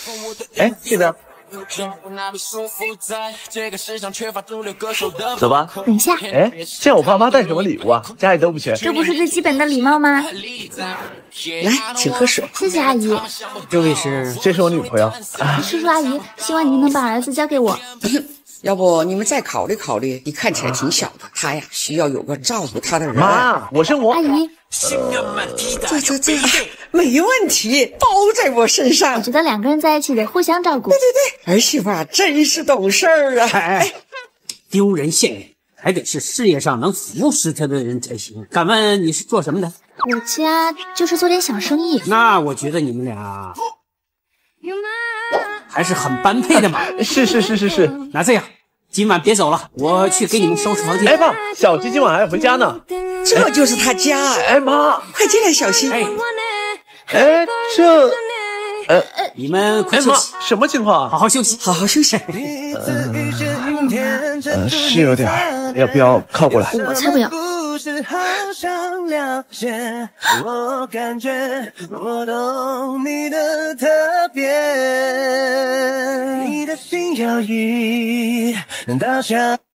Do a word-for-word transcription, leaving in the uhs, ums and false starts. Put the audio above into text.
哎，这边。走吧。 等一下。 哎，见我爸妈带什么礼物啊？家里都不缺。 这不是最基本的礼貌吗？ 来，请喝水。 谢谢阿姨。 这位是？ 这是我女朋友。 叔叔阿姨，希望您能把儿子交给我。 要不你们再考虑考虑？你看起来挺小的，他呀需要有个照顾他的人。 妈，我是我。 阿姨。 这这这没问题，包在我身上。 我觉得两个人在一起得互相照顾。 对对对，儿媳妇啊，真是懂事儿啊！ 哎，丢人现眼，还得是事业上能服侍他的人才行。敢问你是做什么的？ 我家就是做点小生意。 那我觉得你们俩还是很般配的嘛。 是是是是是。 那这样，今晚别走了，我去给你们收拾房间。 哎爸，小鸡今晚还要回家呢。 这就是他家。 哎妈， 快进来，小溪。 哎， 哎这，呃， 你们快休息。 什么情况啊？ 好好休息， 好好休息。 呃，是有点儿，要不要靠过来？ 我才不要。 好想了解，我感觉我懂你的特别，你的心摇曳，到想。